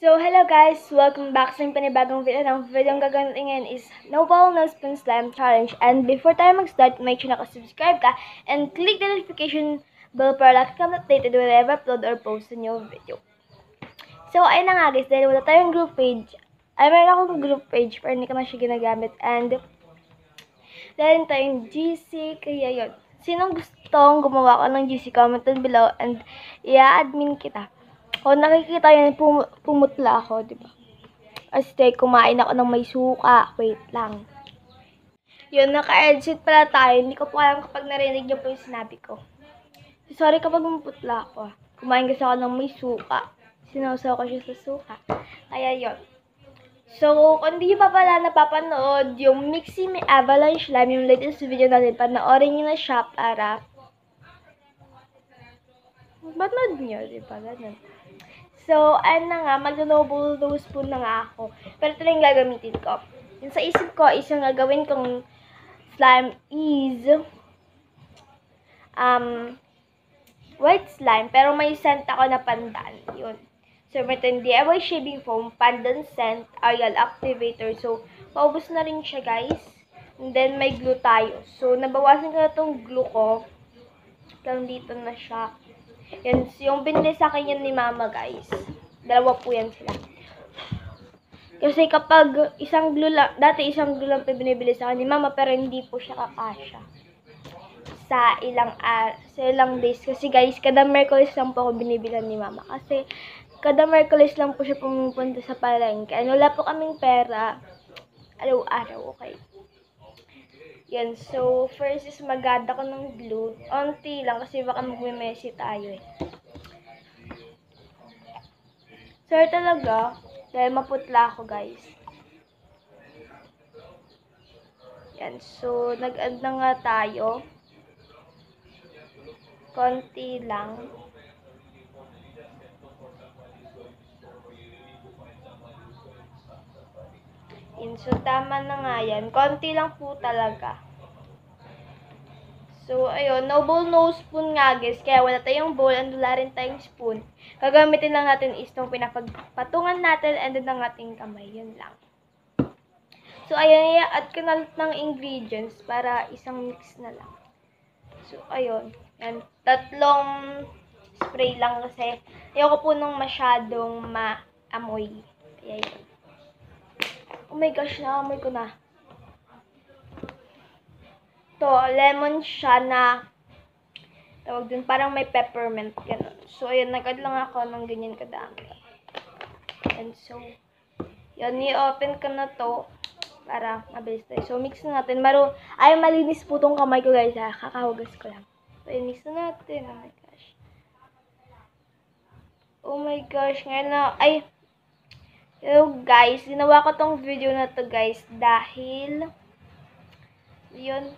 So, hello guys! Welcome back sa panibagong video. Ang video ang gagawin natin ngayon is No Ball, No Spoon Slime Challenge. And before tayo mag-start, make sure nakasubscribe ka and click the notification bell para lagi kang updated whenever upload or post a new video. So, ayun na nga guys, dahil wala tayong group page. Ay, meron akong group page pero hindi ko na siya ginagamit. And, dahil tayong GC, kaya yun. Sinong gustong gumawa ko ng GC, comment down below and i-admin kita. Kung nakikita yun, pumutla ako, di ba? Kasi kumain ako ng may suka. Wait lang. Yun, naka-exit pala tayo. Hindi ko po alam kapag narinig niyo po yung sinabi ko. Sorry kapag pumutla ako. Kumain kasi ako ng may suka. Sinawsaw ko siya sa suka. Kaya yun. So, kung di pa pala napapanood yung Mixie Me Avalanche Slime, yung latest video natin, panoorin nyo na siya para manood nyo, di ba? Ganun. So, ayun na nga, mag-noble nose spoon na nga ako. Pero ito lang gagamitin ko. Yung sa isip ko is yung gagawin kong slime is white slime. Pero may scent ako na pandan. Yun. So, meron DIY shaving foam, pandan scent, oil activator. So, paubos na rin siya, guys. And then, may glue tayo. So, nabawasan ko na itong glue ko. Lang dito na siya. Yan, yung binili sa akin yan ni mama, guys. Dalawa po yan sila. Kasi kapag isang glue lang, dati isang glue lang binibili sa akin ni mama, pero hindi po siya kakasya. Sa ilang days. Kasi guys, kada Merkulis lang po ako binibilan ni mama. Kasi kada Merkulis lang po siya pumupunta sa palengke. Wala po kaming pera. Araw-araw, okay. Yan, so, first is mag-add ako ng glue. Onti lang, kasi baka magme-messy tayo eh. Sorry talaga, dahil maputla ako, guys. Yan, so, nag-add na nga tayo. Konti lang. So, tama na nga yan. Konti lang po talaga. So, ayun. No bowl, no spoon nga, guys. Kaya wala tayong bowl and wala rin tayong spoon. Gagamitin lang natin is itong pinapagpatungan natin and then ang ating kamay. Yun lang. So, ayun. I-add ko na ng ingredients para isang mix na lang. So, ayun. Yan. 3 spray lang kasi ayoko po nung masyadong maamoy. Kaya yun. Oh my gosh, naamoy ko na. To, lemon siya na tawag dun, parang may peppermint, ganun. So, ayun, nag-add lang ako ng ganyan kadami. And so, yun, i-open ko na to para mabilis tayo. So, mix na natin. Ay, malinis po tong kamay ko, guys, ha. Kakahugas ko lang. So, mix na natin. Oh my gosh. Oh my gosh, ngayon na, ay, hello guys, ginawa ko tong video na to guys dahil yun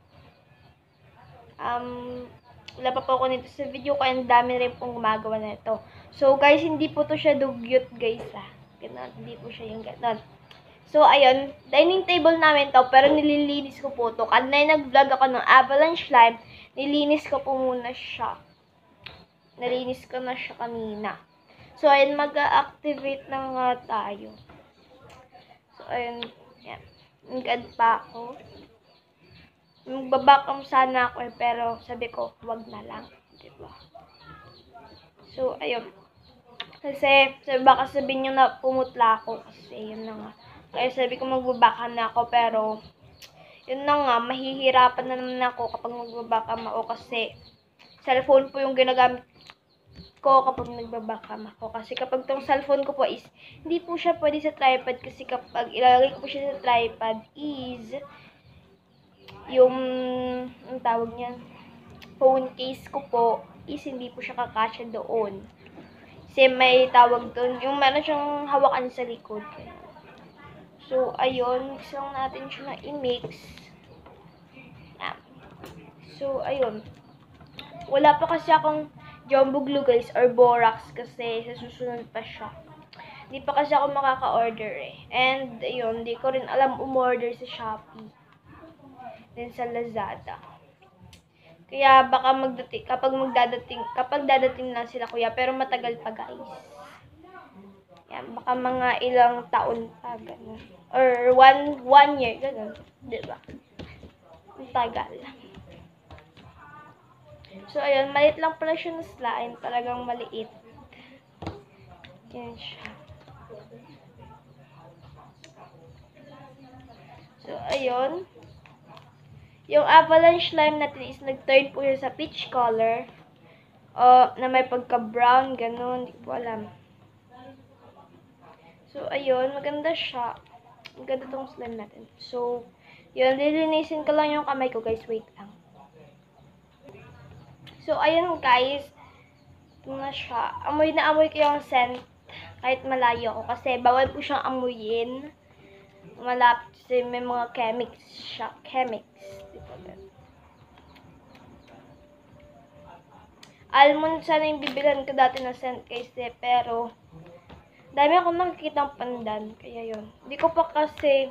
wala pa po ako nito sa video ko and dami rin pong gumagawa na ito. So guys, hindi po to siya dugyot guys ha. Ganun, hindi po siya yung ganun. So ayun, dining table namin to pero nililinis ko po to. Kanina nag-vlog ako ng avalanche slime, nilinis ko po muna siya. Nalinis ko na siya kanina. So, ayun, mag-activate na nga tayo. So, ayun, yan. Nag-add pa ako. Magbabackup sana ako eh, pero sabi ko, wag na lang. Diba? So, ayun. Kasi, baka sabihin nyo na pumutla ako. Kasi, yun na nga. Kaya sabi ko, magbabackup na ako, pero, yun na nga, mahihirapan na naman ako kapag magbabackup ako. Kasi, cellphone po yung ginagamit ko kapag nagbabakam ako. Kasi kapag tong cellphone ko po is, hindi po siya pwede sa tripod. Kasi kapag ilalagay ko po siya sa tripod is, yung, ang tawag niyan, phone case ko po is hindi po siya kakasya doon. Kasi may tawag doon, yung meron siyang hawakan sa likod. So, ayun, mix lang natin siya na i-mix. So, ayun. Wala pa kasi akong jumbo glue guys or borax kasi sa susunod pa siya. Hindi pa kasi ako makaka-order eh. And ayun, hindi ko rin alam umorder sa Shopee. Then sa Lazada. Kaya baka kapag dadating na sila kuya, pero matagal pa guys. Yan, slime. Baka mga ilang taon pa, ganun. Or one year, ganun. Diba? Ang tagal. So, ayun, maliit lang pala siya na slime. Talagang maliit. Yan siya. So, ayun. Yung avalanche slime natin is nag-turn po siya sa peach color. Na may pagka-brown, ganun. Hindi ko alam. So, ayun. Maganda siya. Maganda tong slime natin. So, yun. Lilinisin ko lang yung kamay ko, guys. Wait lang. So, ayun, guys. Ito na siya. Amoy na amoy ko yung scent. Kahit malayo ako. Kasi, bawal po siyang amuyin. Malapit kasi may mga chemics siya. Almond sana yung bibilhan ko dati na scent kasi, pero dami akong nakikitang pandan, kaya yun. Hindi ko pa kasi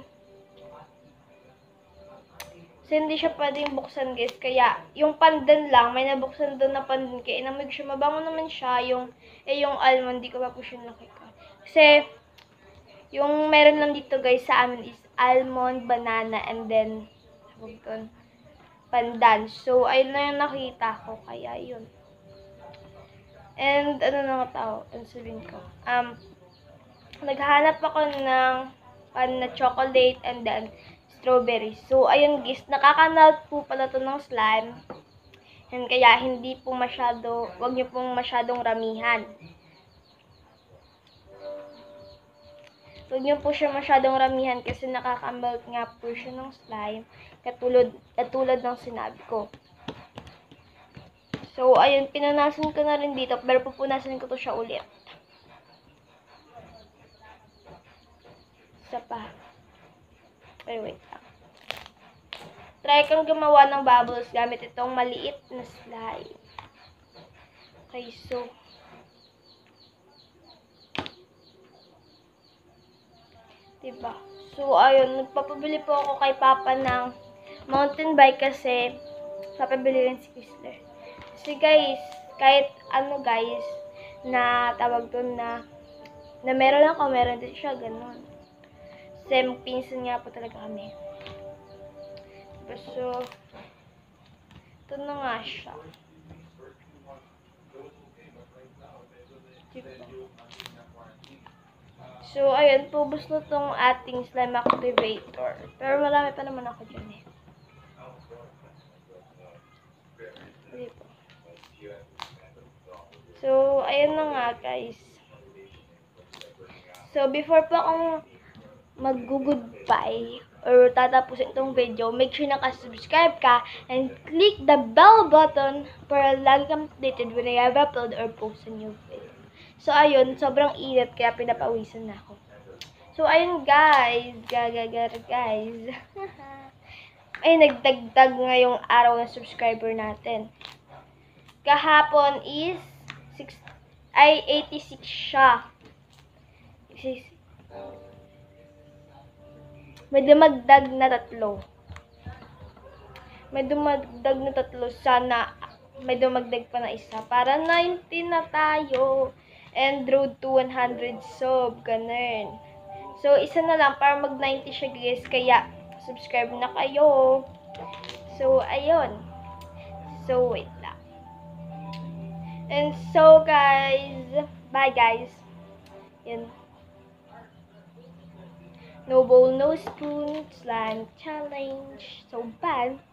hindi siya pwedeng buksan, guys, kaya yung pandan lang, may nabuksan doon na pandan, kaya inamig siya, mabango naman siya, yung almond, di ko pa po siya nakita. Kasi, yung meron lang dito, guys, sa amin is almond, banana, and then, pandan. So, ayun na yung nakita ko, kaya yun. And, ano na nga tao? Ano sabihin ko? Naghanap ako ng na chocolate and then strawberry. So, ayun guys, nakaka-melt po pala to ng slime. And kaya, hindi po masyado, wag niyo pong masyadong ramihan. Wag niyo po siya masyadong ramihan kasi nakaka-melt nga po siya ng slime. Katulad ng sinabi ko. So, ayun, pinunasan ko na rin dito, pero pupunasan ko to siya ulit. Isa pa. Ay, wait lang. Try kang gumawa ng bubbles gamit itong maliit na slime. Okay, so. Diba? So, ayun, nagpapabili po ako kay Papa ng mountain bike kasi papabili rin si Chrysler. Kasi guys, kahit ano guys, na tawag doon na meron ako, meron din siya, ganun. Kasi pinsan nga po talaga kami. So, ito na nga siya. Diba? So, ayun, pubos na tong ating slime activator. Pero marami pa naman ako dyan eh. Dito. So, ayun na nga guys. So, before po akong mag-goodbye or tatapusin itong video, make sure naka-subscribe ka and click the bell button para lagi kang updated when I have upload or post a new video. So, ayun, sobrang init kaya pinapawisan na ako. So, ayun guys, guys. Ay, nagdagdag ngayong araw ng subscriber natin. Kahapon is 86 siya. May dumagdag na 3. Sana may dumagdag pa na isa. Para 90 na tayo. And road to 100 sub. Ganun. So, isa na lang para mag-90 siya guys. Kaya, subscribe na kayo. So, ayun. So, wait lang. And so, guys, bye guys. Yan. No bowl, no spoon, slime challenge. So, bye.